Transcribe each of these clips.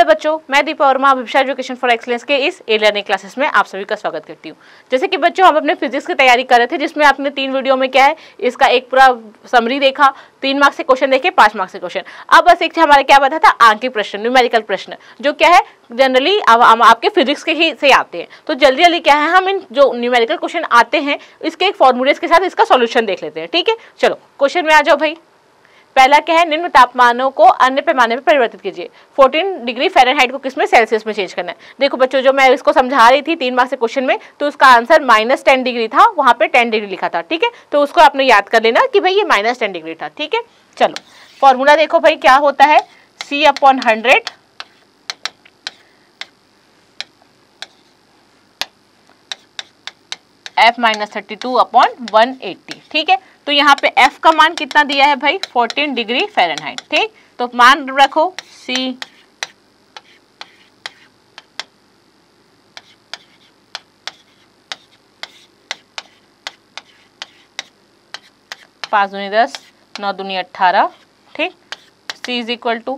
Hello बच्चों, मैं Deepa Verma Abhisha education for excellence के इस ए लर्निंग क्लासेस में आप सभी का स्वागत करती हूँ। जैसे कि बच्चों हम अपने फिजिक्स की तैयारी कर रहे थे, जिसमें आपने 3 वीडियो में क्या है इसका एक पूरा समरी देखा, 3 मार्क्स से क्वेश्चन देखे, 5 मार्क्स से क्वेश्चन। अब बस एक हमारा क्या बता था, आंकिक प्रश्न, न्यूमेरिकल प्रश्न, जो क्या है जनरली आपके फिजिक्स के ही से आते हैं। तो जल्दी जल्दी क्या है, हम इन जो न्यूमेरिकल क्वेश्चन आते हैं इसके एक फॉर्मूलेस के साथ इसका सॉल्यूशन देख लेते हैं। ठीक है, चलो क्वेश्चन में आ जाओ भाई। पहला क्या है, निम्न तापमानों को अन्य पैमाने में परिवर्तित कीजिए। 14 डिग्री फ़ारेनहाइट को किसमें, सेल्सियस में चेंज करना है। देखो बच्चों, जो मैं इसको समझा रही थी 3 मार्क्स के क्वेश्चन में, तो उसका आंसर -10 डिग्री था, वहां पे 10 डिग्री लिखा था। ठीक है, तो उसको आपने याद कर लेना कि भाई ये -10 डिग्री था। ठीक है, चलो फॉर्मूला देखो भाई क्या होता है, C/100 F-32/180। ठीक है, तो यहाँ पे F का मान कितना दिया है भाई, 14 डिग्री फ़ारेनहाइट। ठीक, तो मान रखो C पाँच दूनी 10, 9 दूनी 18। ठीक, C इज इक्वल टू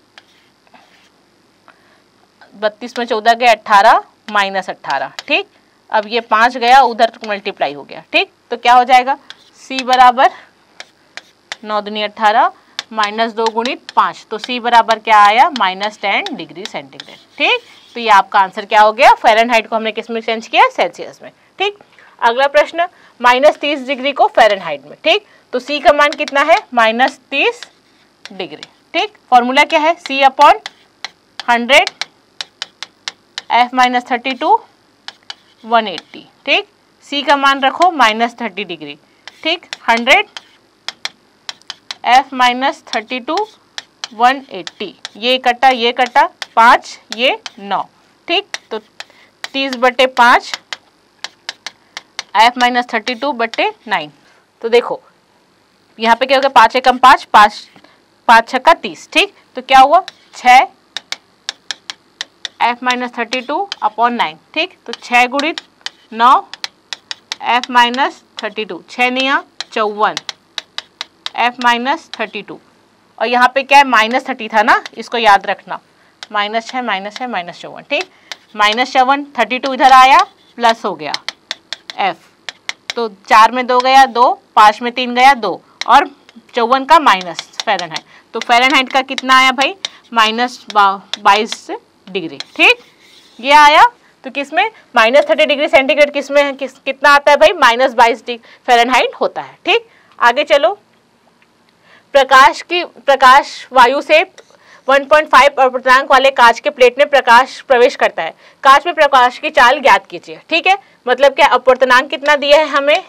32 में 14 गया 18 -18। ठीक, अब ये 5 गया उधर मल्टीप्लाई हो गया। ठीक, तो क्या हो जाएगा, C बराबर 9 दूनी 18 -2 गुणित 5, तो C बराबर क्या आया, -10 डिग्री सेंटीग्रेड। ठीक, तो ये आपका आंसर क्या हो गया, फ़ारेनहाइट को हमने किस में चेंज किया, सेल्सियस में। ठीक, अगला प्रश्न, -30 डिग्री को फ़ारेनहाइट में। ठीक, तो C का मान कितना है, -30 डिग्री। ठीक, फॉर्मूला क्या है, C/100 F-32/180। ठीक, C का मान रखो -30 डिग्री। ठीक, 100 F-32/180, ये कटा 5, ये 9। ठीक, तो 30/5 F-32/9। तो देखो यहाँ पे क्या हो गया, 5 एकम 5, 5 छक्का 30। ठीक, तो क्या हुआ, 6 F-32/9। ठीक, तो 6 गुणित 9 F-32, 6 निया 54 F-32, और यहाँ पे क्या है, -30 था ना, इसको याद रखना, -6 -54। ठीक, -7 32 इधर आया, प्लस हो गया F, तो 4 में 2 गया 2, 5 में 3 गया 2, और 54 का माइनस फ़ारेनहाइट, तो फ़ारेनहाइट का कितना आया भाई, -22 डिग्री। ठीक, ये आया। तो किसमें, -30 डिग्री सेंटीग्रेड किसमें है, कितना आता है भाई, -22 डिग्री फ़ारेनहाइट होता है। ठीक, आगे चलो। प्रकाश वायु से 1.5 अपवर्तनांक वाले कांच के प्लेट में प्रकाश प्रवेश करता है। कांच में प्रकाश की चाल ज्ञात कीजिए। ठीक है, मतलब क्या, अपवर्तनांक कितना दिया है हमें,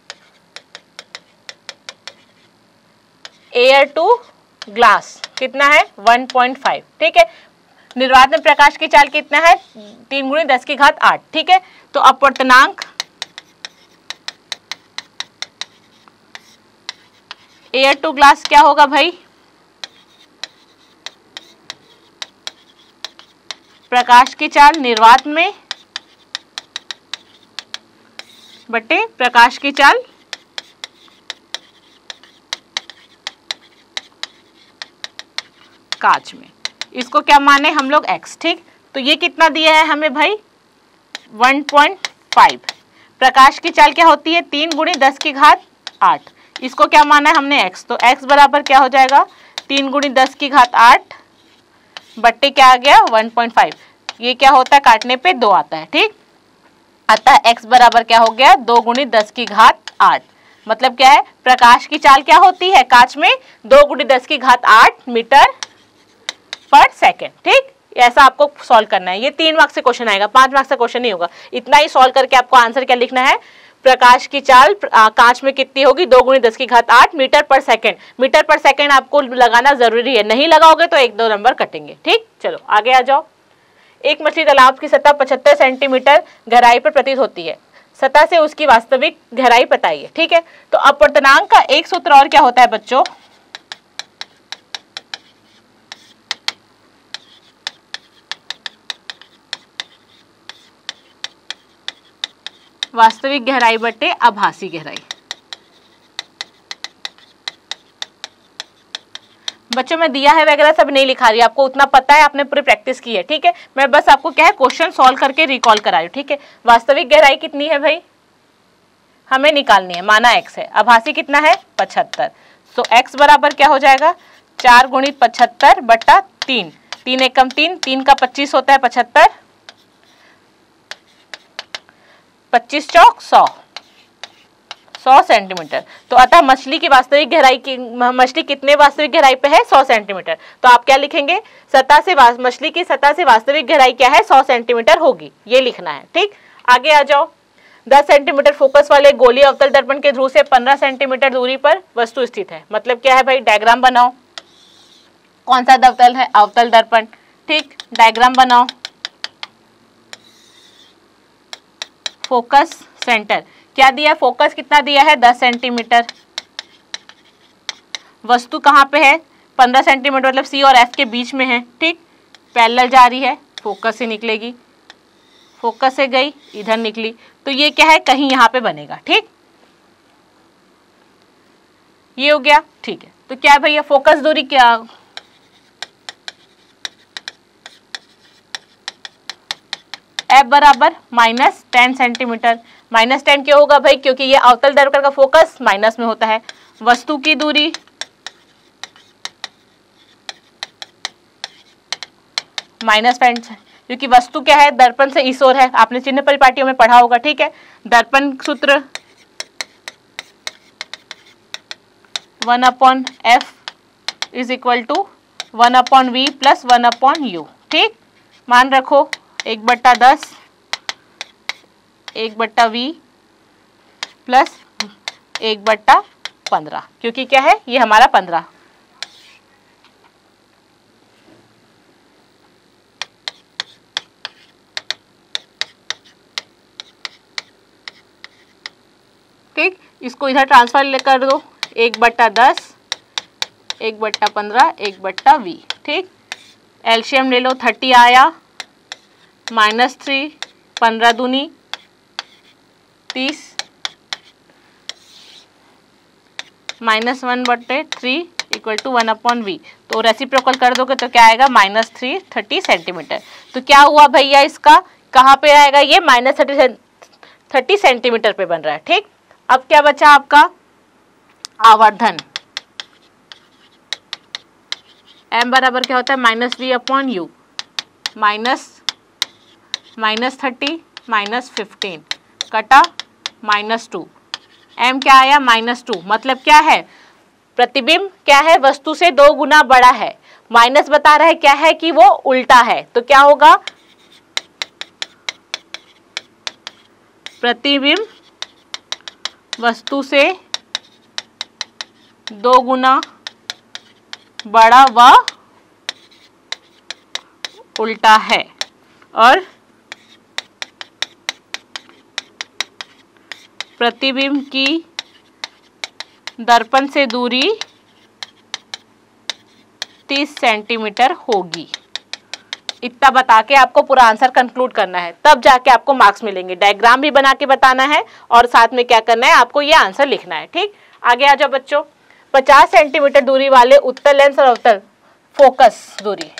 एयर टू ग्लास कितना है, 1.5। ठीक है, निर्वात में प्रकाश की चाल कितना है, 3 × 10⁸ 8। ठीक है, तो अपवर्तनांक एयर टू ग्लास क्या होगा भाई, प्रकाश की चाल निर्वात में बटे प्रकाश की चाल कांच में, इसको क्या माने हम लोग x। ठीक, तो ये कितना दिया है हमें भाई, 1.5। प्रकाश की चाल क्या होती है, 3 × 10⁸8, इसको क्या माना है हमने x, तो x बराबर क्या हो जाएगा, 3 × 10⁸8 बट्टे क्या आ गया, 1.5। ये क्या होता है, काटने पे 2 आता है। ठीक, अतः x बराबर क्या हो गया, 2 × 10⁸8। मतलब क्या है, प्रकाश की चाल क्या होती है कांच में, 2 × 10⁸8 मीटर पर सेकेंड। ठीक, ऐसा आपको सॉल्व करना है। ये 3 मार्क्स से क्वेश्चन आएगा, 5 मार्क्स का क्वेश्चन नहीं होगा। इतना ही सॉल्व करके आपको आंसर क्या लिखना है, प्रकाश की चाल कांच में कितनी होगी, 2 × 10⁸8 मीटर पर सेकेंड। मीटर पर सेकेंड आपको लगाना जरूरी है, नहीं लगाओगे तो 1-2 नंबर कटेंगे। ठीक, चलो आगे आ जाओ। एक मछली तालाब की सतह 75 सेंटीमीटर गहराई पर प्रतीत होती है, सतह से उसकी वास्तविक गहराई बताइए। ठीक है, तो अपवर्तनांक का एक सूत्र और क्या होता है बच्चों, वास्तविक गहराई बटे आभासी गहराई। बच्चों में दिया है वगैरह सब नहीं लिखा रही, आपको उतना पता है, आपने पूरी प्रैक्टिस की है, ठीक है। मैं बस आपको क्या है क्वेश्चन सॉल्व करके रिकॉल करा रही हूँ, ठीक है। वास्तविक गहराई कितनी है भाई, हमें निकालनी है, माना x है, आभासी कितना है 75। सो x बराबर क्या हो जाएगा 4 गुणित 75 बटा 3, 3 एकम 3, 3 का 25 होता है 75, 25 चौक 100 सेंटीमीटर। तो अतः मछली की वास्तविक गहराई की, मछली कितने वास्तविक गहराई पे है 100 सेंटीमीटर। तो आप क्या लिखेंगे, सतह से मछली की सतह से वास्तविक गहराई क्या है 100 सेंटीमीटर होगी, ये लिखना है, ठीक। आगे आ जाओ। 10 सेंटीमीटर फोकस वाले गोलीय अवतल दर्पण के ध्रुव से 15 सेंटीमीटर दूरी पर वस्तु स्थित है। मतलब क्या है भाई, डायग्राम बनाओ, कौन सा अवतल है, अवतल दर्पण, ठीक। डायग्राम बनाओ, फोकस सेंटर क्या दिया, फोकस कितना दिया है 10 सेंटीमीटर, वस्तु कहाँ पे है 15 सेंटीमीटर, मतलब सी और एफ के बीच में है, ठीक। पैरेलल जा रही है, फोकस से निकलेगी, फोकस से गई इधर निकली, तो ये क्या है कहीं यहाँ पे बनेगा, ठीक। ये हो गया, ठीक है। तो क्या है भैया फोकस दूरी क्या, एफ बराबर -10 सेंटीमीटर। -10 क्यों होगा भाई, क्योंकि ये अवतल दर्पण का फोकस माइनस में होता है। वस्तु की दूरी -5, क्योंकि वस्तु क्या है दर्पण से इस ओर है, आपने चिन्ह परिपाटियों में पढ़ा होगा, ठीक है। दर्पण सूत्र 1/f is equal to 1/v plus 1/u, ठीक। मान रखो 1/10 1/v प्लस 1/15, क्योंकि क्या है ये हमारा 15, ठीक। इसको इधर ट्रांसफर कर दो, 1/10 1/15 1/v, ठीक। एलसीएम ले लो, 30 आया, -3 15 दूनी 30 -1/3 इक्वल टू 1/v। तो रेसिप्रोकल कर दोगे तो क्या आएगा -3 30 सेंटीमीटर। तो क्या हुआ भैया, इसका कहाँ पे आएगा, ये -30 सेंटीमीटर पे बन रहा है, ठीक। अब क्या बचा आपका आवर्धन, m बराबर क्या होता है -v/u, -30 -15 कटा -2, m क्या आया -2, मतलब क्या है प्रतिबिंब क्या है वस्तु से 2 गुना बड़ा है, माइनस बता रहा है क्या है कि वो उल्टा है, तो क्या होगा प्रतिबिंब वस्तु से 2 गुना बड़ा व उल्टा है, और प्रतिबिंब की दर्पण से दूरी 30 सेंटीमीटर होगी। इतना बता के आपको पूरा आंसर कंक्लूड करना है, तब जाके आपको मार्क्स मिलेंगे। डायग्राम भी बना के बताना है और साथ में क्या करना है आपको ये आंसर लिखना है, ठीक। आगे आ जाओ बच्चों। 50 सेंटीमीटर दूरी वाले उत्तल लेंस और अवतल फोकस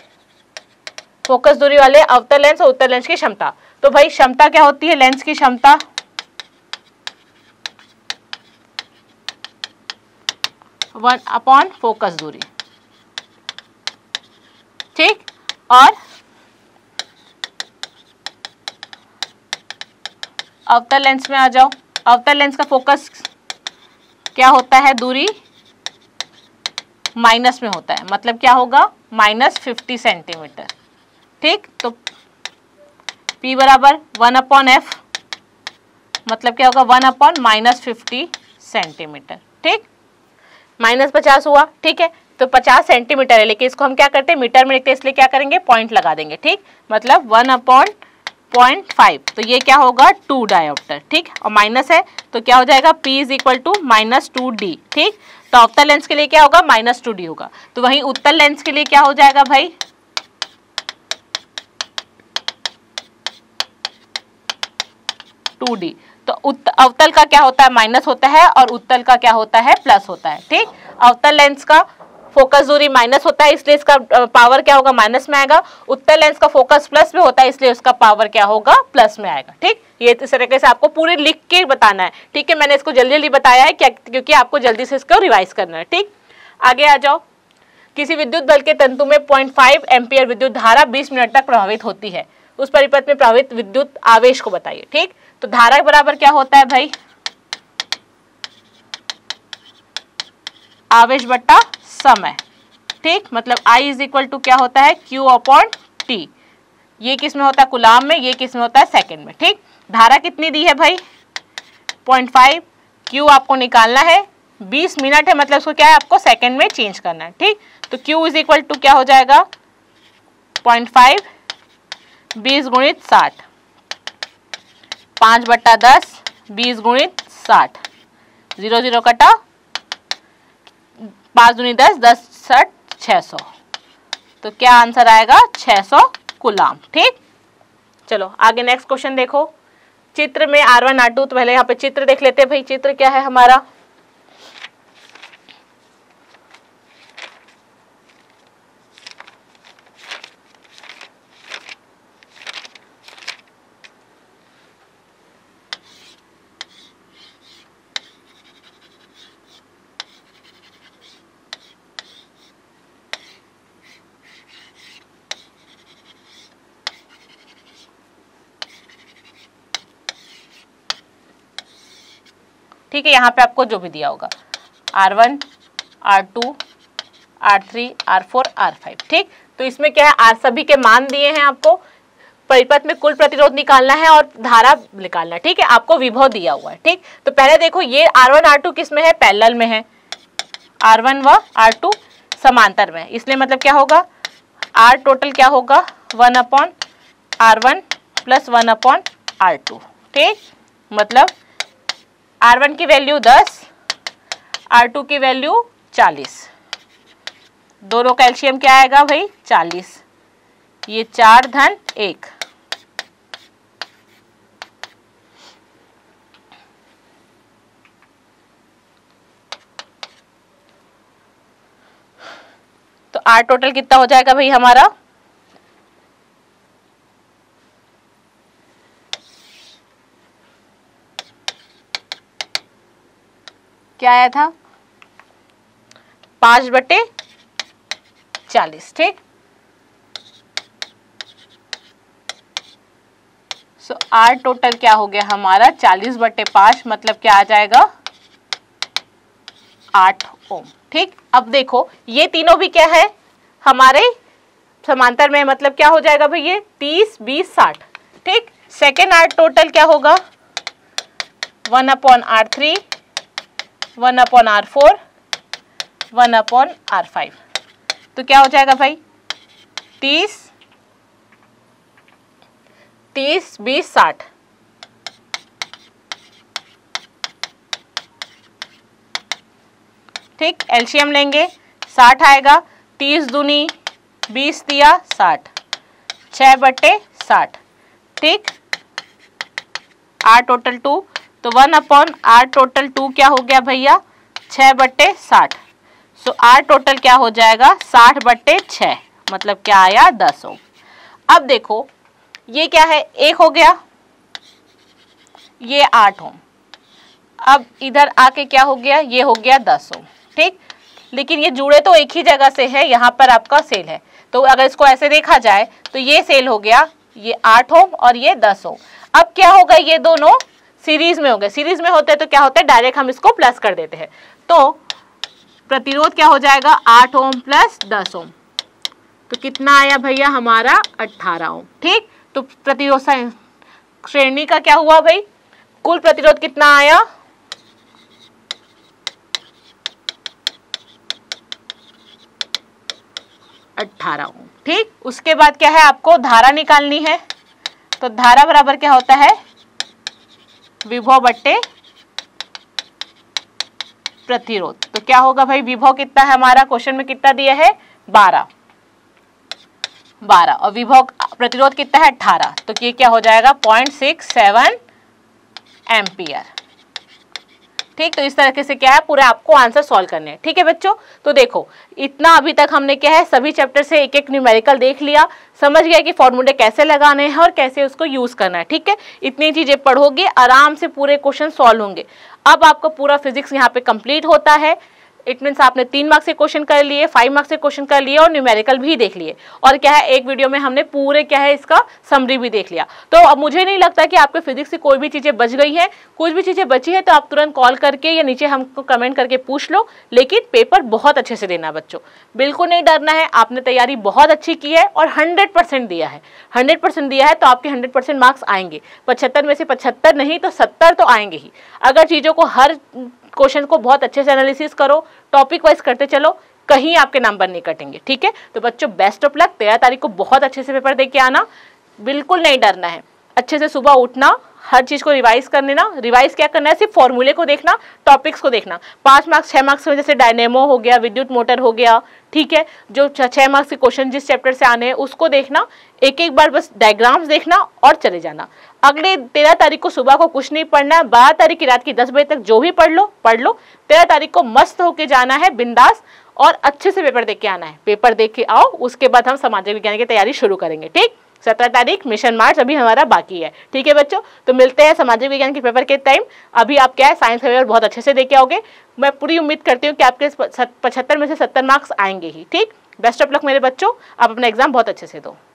दूरी वाले अवतल लेंस और उत्तल लेंस की क्षमता। तो भाई क्षमता क्या होती है, लेंस की क्षमता 1/फोकस दूरी, ठीक। और अवतल लेंस में आ जाओ। अवतल लेंस का फोकस क्या होता है, दूरी माइनस में होता है, मतलब क्या होगा -50 सेंटीमीटर, ठीक। तो P बराबर 1/f, मतलब क्या होगा 1/-50 सेंटीमीटर, ठीक। -50 हुआ, ठीक है। तो 50 सेंटीमीटर है, लेकिन इसको हम क्या करते हैं मीटर में लिखते हैं, इसलिए क्या करेंगे पॉइंट लगा देंगे, ठीक। मतलब 1/0.5, तो ये क्या होगा 2 डायोप्टर, ठीक। और माइनस है तो क्या हो जाएगा P is equal to -2d, ठीक। तो अवतल लेंस के लिए क्या होगा -2d होगा। तो वहीं उत्तल लेंस के लिए क्या हो जाएगा भाई 2d। तो अवतल का क्या होता है माइनस होता है और उत्तल का क्या होता है प्लस होता है, ठीक। अवतल लेंस का फोकस दूरी माइनस होता है इसलिए इसका पावर क्या होगा, माइनस में आएगा। उत्तल लेंस का फोकस प्लस में होता है इसलिए उसका पावर क्या होगा, प्लस में आएगा। ठीक, ये इस तरीके से आपको पूरी लिख के बताना है। ठीक है, मैंने इसको जल्दी जल्दी बताया है क्या, क्योंकि आपको जल्दी से इसको रिवाइज करना है। ठीक, आगे आ जाओ। किसी विद्युत बल के तंतु में 0.5 एम्पियर विद्युत धारा 20 मिनट तक प्रभावित होती है, उस परिपथ में प्रभावित विद्युत आवेश को बताइए। ठीक, तो धारा बराबर क्या होता है भाई, आवेश बट्टा समय। ठीक, मतलब I इज इक्वल टू क्या होता है, Q अपॉन T। ये किस में होता है, कूलाम में, ये किस में होता है, सेकंड में। ठीक, धारा कितनी दी है भाई, 0.5, Q आपको निकालना है, 20 मिनट है, मतलब इसको क्या है, आपको सेकंड में चेंज करना है। ठीक, तो Q इज इक्वल टू क्या हो जाएगा, 0.5 20 गुणित 60, 5 बट्टा 10 20 गुणित 60, 0 0 कटा, 5 दूनी 10 10 60 600, तो क्या आंसर आएगा, 600 कूलाम। ठीक, चलो आगे नेक्स्ट क्वेश्चन देखो। चित्र में R1 R2, तो पहले यहाँ पे चित्र देख लेते हैं भाई, चित्र क्या है हमारा, ठीक है, यहाँ पे आपको जो भी दिया होगा R1 R2 R3 R4 R5। ठीक, तो इसमें क्या है, R सभी के मान दिए हैं आपको, परिपथ में कुल प्रतिरोध निकालना है और धारा निकालना है। ठीक है, आपको विभव दिया हुआ है। ठीक, तो पहले देखो ये R1 R2 किस में है, पैरेलल में है, R1 व R2 समांतर में, इसलिए मतलब क्या होगा, R टोटल क्या होगा, 1 upon R1 plus 1 upon R2। ठीक, मतलब R1 की वैल्यू 10, R2 की वैल्यू 40, दोनों का एलसीएम क्या आएगा भाई, 40, ये 4 धन 1, तो R टोटल कितना हो जाएगा भाई हमारा, क्या आया था, 5/40। ठीक, सो R टोटल क्या हो गया हमारा, 40/5, मतलब क्या आ जाएगा, 8 ओम। ठीक, अब देखो ये तीनों भी क्या है हमारे समांतर में, मतलब क्या हो जाएगा भाई, ये 30 20 60। ठीक, सेकेंड R टोटल क्या होगा, 1 upon R3 1 upon R4 1 upon R5, तो क्या हो जाएगा भाई, 30 20 60। ठीक, एलसीएम लेंगे, 60 आएगा, 30 दूनी 20 दिया 60, 6/60। ठीक, R टोटल 2, तो 1 अपॉन R टोटल 2 क्या हो गया भैया, 6/60, सो R टोटल क्या हो जाएगा, 60/6, मतलब क्या आया, 10 ओम। अब देखो ये क्या है, 1 हो गया, ये 8 ओम, अब इधर आके क्या हो गया, ये हो गया 10 ओम। ठीक, लेकिन ये जुड़े तो एक ही जगह से है, यहाँ पर आपका सेल है, तो अगर इसको ऐसे देखा जाए तो ये सेल हो गया, ये 8 ओम और ये 10 ओम। अब क्या होगा, ये दोनों सीरीज में हो गए, सीरीज में होते हैं तो क्या होता है, डायरेक्ट हम इसको प्लस कर देते हैं, तो प्रतिरोध क्या हो जाएगा, 8 ओम प्लस 10 ओम, तो कितना आया भैया हमारा, 18 ओम। ठीक, तो प्रतिरोध श्रेणी का क्या हुआ भाई, कुल प्रतिरोध कितना आया, 18 ओम। ठीक, उसके बाद क्या है, आपको धारा निकालनी है, तो धारा बराबर क्या होता है, विभव बट्टे प्रतिरोध। तो क्या होगा भाई, विभव कितना है हमारा, क्वेश्चन में कितना दिया है, 12 और विभव प्रतिरोध कितना है, 18, तो ये क्या हो जाएगा, 0.67 एम्पियर। ठीक, तो इस तरीके से क्या है पूरे आपको आंसर सॉल्व करने हैं। ठीक है बच्चों, तो देखो इतना अभी तक हमने क्या है सभी चैप्टर से एक एक न्यूमेरिकल देख लिया, समझ गया कि फॉर्मूले कैसे लगाने हैं और कैसे उसको यूज करना है। ठीक है, इतनी चीजें पढ़ोगे आराम से पूरे क्वेश्चन सॉल्व होंगे। अब आपका पूरा फिजिक्स यहाँ पे कंप्लीट होता है। इट मीन्स आपने 3 मार्क्स के क्वेश्चन कर लिए, 5 मार्क्स के क्वेश्चन कर लिए और न्यूमेरिकल भी देख लिए, और क्या है एक वीडियो में हमने पूरे क्या है इसका समरी भी देख लिया। तो अब मुझे नहीं लगता कि आपके फिजिक्स की कोई भी चीज़ें बच गई हैं। कुछ भी चीज़ें बची है तो आप तुरंत कॉल करके या नीचे हमको कमेंट करके पूछ लो, लेकिन पेपर बहुत अच्छे से देना बच्चों, बिल्कुल नहीं डरना है। आपने तैयारी बहुत अच्छी की है और 100% दिया है, 100% दिया है तो आपके 100% मार्क्स आएंगे। 75 में से 75 नहीं तो 70 तो आएंगे ही। अगर चीज़ों को हर क्वेश्चन को बहुत अच्छे से एनालिसिस करो, टॉपिक वाइज करते चलो, कहीं आपके नंबर नहीं कटेंगे। ठीक है, तो बच्चों बेस्ट ऑफ लक। 13 तारीख को बहुत अच्छे से पेपर दे के आना, बिल्कुल नहीं डरना है। अच्छे से सुबह उठना, हर चीज़ को रिवाइज कर लेना। रिवाइज क्या करना है, सिर्फ फॉर्मूले को देखना, टॉपिक्स को देखना। 5 मार्क्स 6 मार्क्स में जैसे डायनेमो हो गया, विद्युत मोटर हो गया, ठीक है, जो 6 मार्क्स के क्वेश्चन जिस चैप्टर से आने हैं उसको देखना, एक एक बार बस डायग्राम्स देखना और चले जाना। अगले 13 तारीख को सुबह को कुछ नहीं पढ़ना है, 12 तारीख की रात की 10 बजे तक जो भी पढ़ लो। 13 तारीख को मस्त होके जाना है बिंदास, और अच्छे से पेपर देख के आना है। पेपर देख के आओ, उसके बाद हम सामाजिक विज्ञान की तैयारी शुरू करेंगे। ठीक, 17 तारीख मिशन मार्च अभी हमारा बाकी है। ठीक है बच्चों, तो मिलते हैं सामाजिक विज्ञान के पेपर के टाइम। अभी आप क्या है साइंस का पेपर बहुत अच्छे से देके आओगे। मैं पूरी उम्मीद करती हूँ कि आपके 75 में से 70 मार्क्स आएंगे ही। ठीक, बेस्ट ऑफ लक मेरे बच्चों, आप अपना एग्जाम बहुत अच्छे से दो।